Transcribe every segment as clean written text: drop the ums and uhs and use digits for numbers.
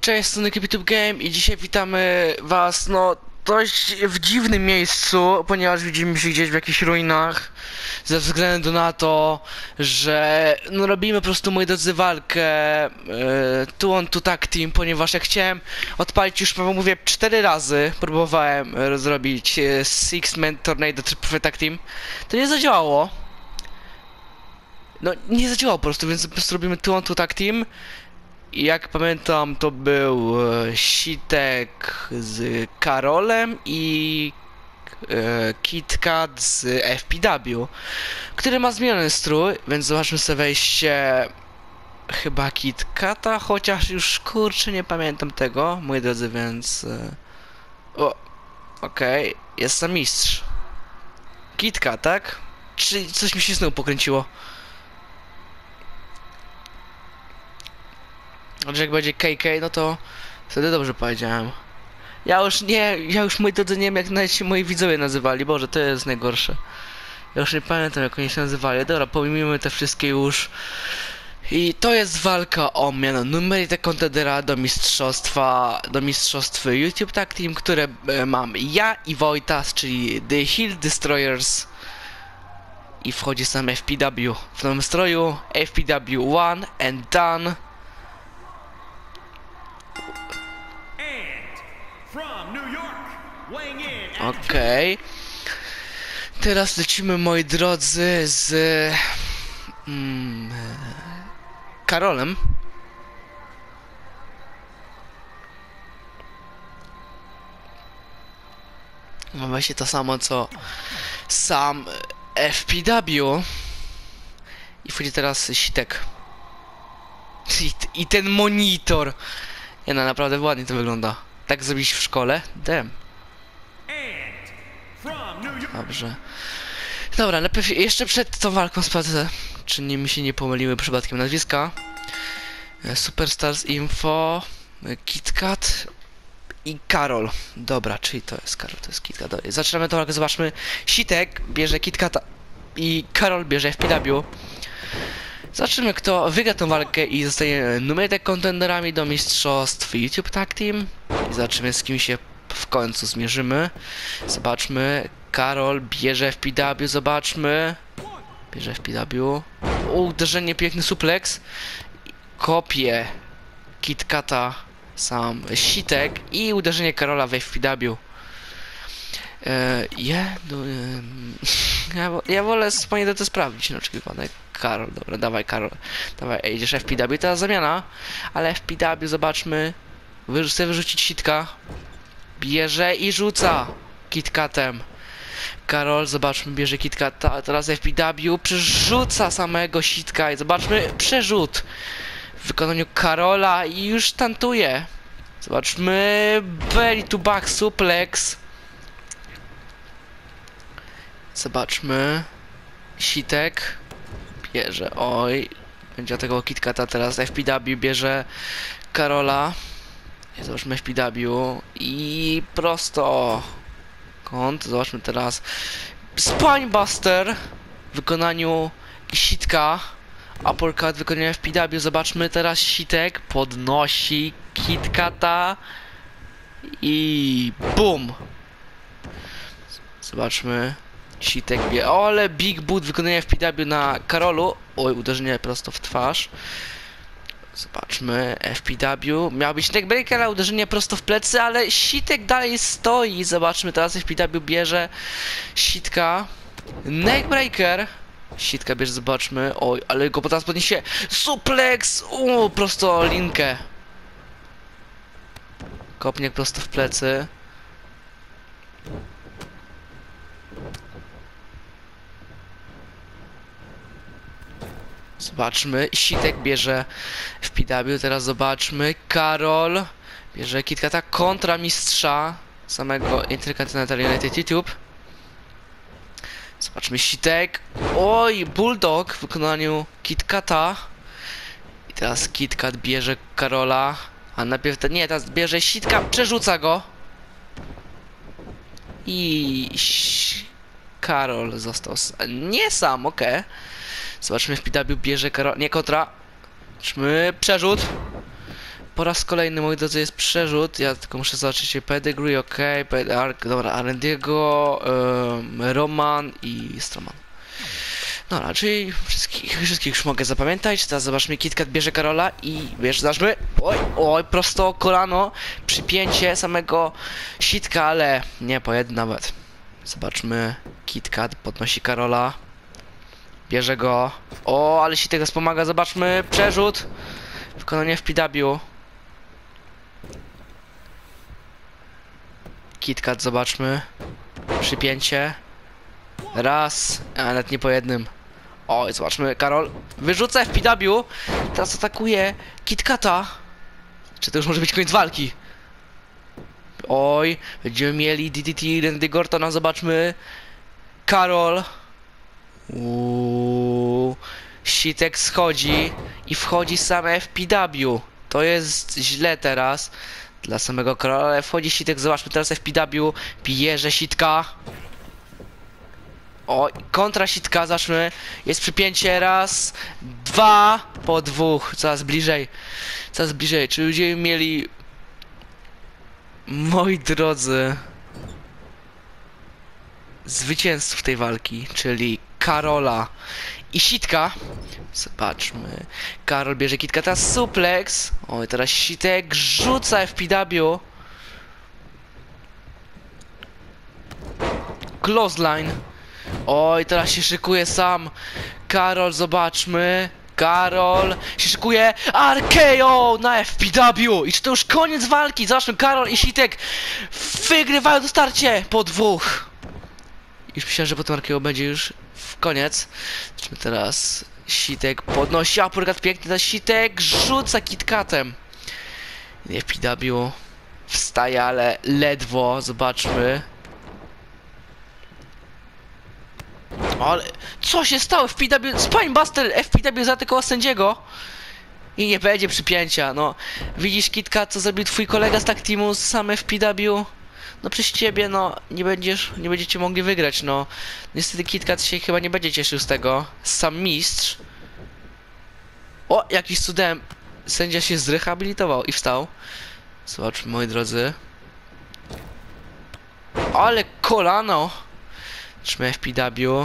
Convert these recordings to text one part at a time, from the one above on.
Cześć, strony YouTube Game i dzisiaj witamy was, dość w dziwnym miejscu, ponieważ widzimy się gdzieś w jakichś ruinach ze względu na to, że robimy po prostu, moi drodzy, walkę two on two tag team, ponieważ jak chciałem odpalić już, mówię, 4 razy, próbowałem zrobić six man tornado triple tag team, to nie zadziałało. Nie zadziałało po prostu, więc po prostu robimy two on two tag team. I jak pamiętam, to był Sitek z Karolem i KitKat z FPW, który ma zmieniony strój, więc zobaczmy sobie wejście chyba KitKata, chociaż już kurczę nie pamiętam tego, moi drodzy, więc... okej, jest tam mistrz. KitKat, tak? Czy coś mi się znowu pokręciło? Znaczy jak będzie KK, no to wtedy dobrze powiedziałem. Ja już moi drodzy nie wiem jak nawet się moi widzowie nazywali, Boże, to jest najgorsze. Ja już nie pamiętam jak oni się nazywali, dobra, pomijmy te wszystkie już. I to jest walka o miano numery contendera do mistrzostwa YouTube Tag Team, które mam ja i Wojtas, czyli The Hill Destroyers. I wchodzi sam FPW w nowym stroju, FPW One and Done. Okej. Teraz lecimy, moi drodzy, z Karolem. No właśnie to samo co sam FPW. I wchodzi teraz Sitek. I ten monitor. Naprawdę ładnie to wygląda. Tak zrobić w szkole? Damn. Dobrze. Dobra, najpierw jeszcze przed tą walką sprawdzę, czy mi się nie pomyliły przypadkiem nazwiska. Superstars Info, KitKat i Karol. Dobra, czyli to jest Karol, to jest KitKat. Zaczynamy tą walkę, zobaczmy. Sitek bierze KitKata i Karol bierze FPW. Zobaczymy, kto wygra tą walkę i zostanie numery contenderami do mistrzostw YouTube Tag Team. I zobaczymy, z kim się w końcu zmierzymy. Zobaczmy. Karol bierze FPW, zobaczmy. Bierze FPW. Uderzenie, piękny suplex. Kopie KitKata sam Sitek i uderzenie Karola w FPW. Ja wolę spokojnie to sprawdzić na przykład. Karol, dobra, dawaj Karol. Dawaj, idziesz FPW, teraz zamiana. Ale FPW, zobaczmy. Chcę wyrzucić Sitka. Bierze i rzuca KitKatem. Karol, zobaczmy, bierze KitKata, a teraz FPW przerzuca samego Sitka i zobaczmy, przerzut w wykonaniu Karola i już tantuje. Zobaczmy, belly to back suplex. Zobaczmy, Sitek bierze, oj, będzie tego KitKata, teraz FPW bierze Karola. Zobaczmy FPW i prosto kąt. Zobaczmy teraz Spinebuster w wykonaniu Sitka. Uppercut w wykonaniu FPW. Zobaczmy teraz Sitek podnosi KitKata i BUM! Zobaczmy Sitek bie. Ale Big Boot wykonania FPW na Karolu. Oj, uderzenie prosto w twarz. Zobaczmy, FPW. Miał być neckbreaker, a uderzenie prosto w plecy, ale Sitek dalej stoi. Zobaczmy, teraz FPW bierze Sitka. Neckbreaker. Sitka bierze, zobaczmy. Oj, ale go teraz podniesie. Suplex! Prosto linkę. Kopnie prosto w plecy. Zobaczmy, Sitek bierze FPW, teraz zobaczmy, Karol bierze KitKata kontra mistrza samego Intercontinental United YouTube. Zobaczmy, Sitek, oj, Bulldog w wykonaniu KitKata. I teraz KitKat bierze Karola, a najpierw, teraz bierze Sitka, przerzuca go. I Karol został nie sam, okej. Zobaczmy, FPW bierze Karol, nie kontra. Zobaczmy, przerzut. po raz kolejny, moi drodzy, jest przerzut. Ja tylko muszę zobaczyć pedigree, ok, dobra, Arendiego, Roman i Stroman. Dobra, czyli wszystkich już mogę zapamiętać. Teraz zobaczmy, KitKat bierze Karola i zobaczmy. Oj, prosto kolano, przypięcie samego sitka, ale nie po jednym nawet. Zobaczmy, KitKat podnosi Karola. Bierze go. O, ale sitek wspomaga, zobaczmy, przerzut. Wykonanie FPW. KitKat, zobaczmy. Przypięcie. Raz, a nawet nie po jednym. Oj, zobaczmy, Karol wyrzuca FPW. Teraz atakuje KitKata. Czy to już może być koniec walki? Oj, będziemy mieli DDT Randy Ortona, zobaczmy. Karol. Sitek schodzi i wchodzi sam FPW. To jest źle teraz dla samego Karola, ale wchodzi Sitek, zobaczmy teraz FPW. Bierze Sitka. O, kontra sitka, zacznę. Jest przypięcie, raz, dwa, po dwóch, coraz bliżej. Coraz bliżej, czy ludzie mieli... Moi drodzy... Zwycięzców tej walki, czyli Karola i Sitka. Zobaczmy. Karol bierze Kitka, teraz suplex. Oj, teraz Sitek rzuca FPW. Clothesline. Oj, teraz się szykuje sam Karol, zobaczmy. Karol się szykuje. RKO na FPW. I czy to już koniec walki? Zobaczmy, Karol i Sitek wygrywają to starcie po dwóch. Już myślałem, że po tym RKO będzie już w koniec. Zobaczmy teraz. Sitek podnosi uppercut piękny, teraz Sitek rzuca KitKatem. FPW wstaje, ale ledwo, zobaczmy. Ale co się stało? FPW, Spinebuster FPW zaatakował sędziego i nie będzie przypięcia. No, widzisz, KitKat, co zrobił twój kolega z tag teamu, sam FPW. No przez ciebie, no, nie będziecie mogli wygrać, no. Niestety KitKat się chyba nie będzie cieszył z tego. Sam mistrz. O, jakiś cudem sędzia się zrehabilitował i wstał. Zobaczmy, moi drodzy. Ale kolano. Trzymaj FPW.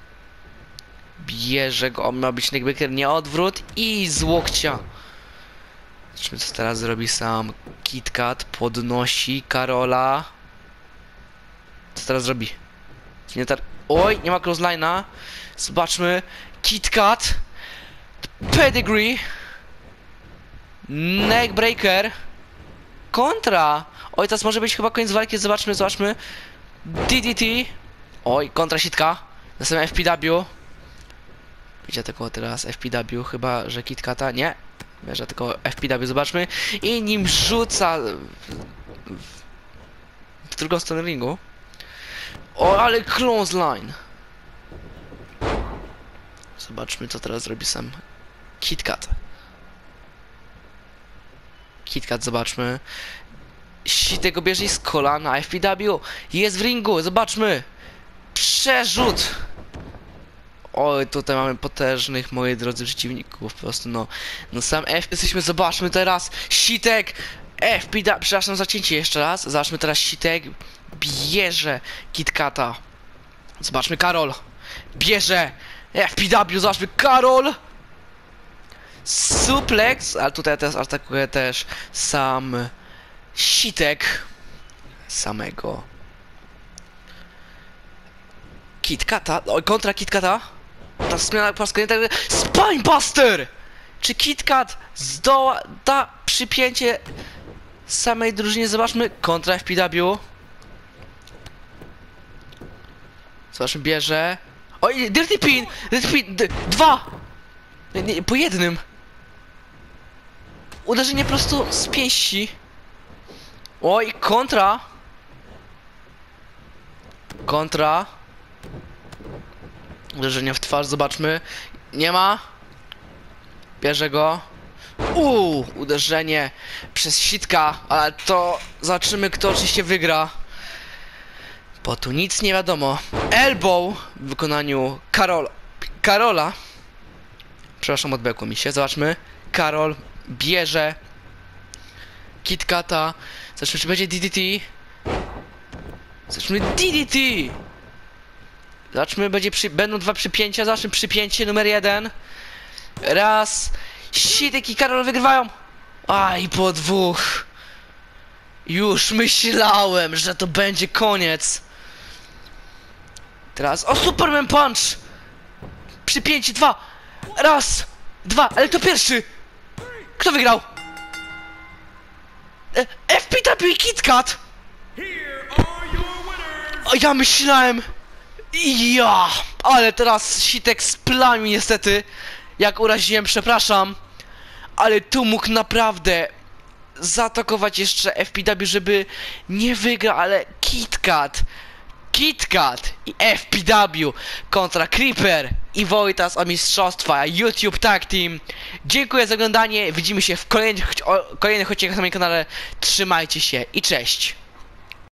Bierze go, on ma być neckbreaker, nie odwrót i z łokcia. Zobaczmy, co teraz zrobi sam KitKat. Podnosi Karola. Co teraz zrobi? Nie oj, nie ma closeline'a. Zobaczmy. KitKat. Pedigree. Neckbreaker. Kontra. Oj, teraz może być chyba koniec walki. Zobaczmy, zobaczmy. DDT. Oj, kontra sitka. Następnie FPW. Widzicie tylko teraz FPW, chyba że KitKata. Nie. Bierze tylko FPW, zobaczmy. I nim rzuca w drugą stronę ringu. O, ale clothesline. Zobaczmy, co teraz zrobi sam KitKat. KitKat, zobaczmy. Sitek go bierze z kolana. FPW jest w ringu, zobaczmy. Przerzut. Oj, tutaj mamy potężnych, moi drodzy, przeciwników. Po prostu, no sam jesteśmy, zobaczmy teraz. Sitek, FPW, przepraszam, zacięcie jeszcze raz. Zobaczmy teraz, Sitek bierze KitKata. Zobaczmy, Karol bierze FPW, zobaczmy, Karol. Suplex, ale tutaj teraz atakuje też sam Sitek. Samego KitKata, oj, kontra KitKata. Ta zmiana po raz kolejny. Spinebuster! Czy KitKat da przypięcie samej drużynie? Zobaczmy, kontra FPW. Zobaczmy, bierze. Oj, Dirty Pin! Dirty Pin! Dwa! Nie, po jednym. Uderzenie prosto z pięści. Oj, kontra. Kontra. Uderzenie w twarz, zobaczmy. Nie ma. Bierze go. Uderzenie przez sitka, ale to zobaczymy, kto oczywiście wygra. Bo tu nic nie wiadomo. Elbow w wykonaniu Karola. Przepraszam, odbękło mi się. Zobaczmy. Karol bierze KitKata. Zobaczmy, czy będzie DDT. Zobaczmy DDT! Zobaczmy, będą dwa przypięcia. Zobaczmy przypięcie numer 1. Raz. Sitek i Karol wygrywają. Aj, po 2. Już myślałem, że to będzie koniec. Teraz, o, Superman Punch! Przypięcie 2. Raz, 2, ale to pierwszy. Kto wygrał? FPW i KitKat! O, ja myślałem... Ja! Ale teraz Sitek splamił niestety. Jak uraziłem, przepraszam. Ale tu mógł naprawdę zaatakować jeszcze FPW, żeby nie wygrał, ale KitKat i FPW kontra Creeper i Wojtas o mistrzostwa YouTube Tag Team. Dziękuję za oglądanie. Widzimy się w kolejnych odcinkach na moim kanale. Trzymajcie się i cześć.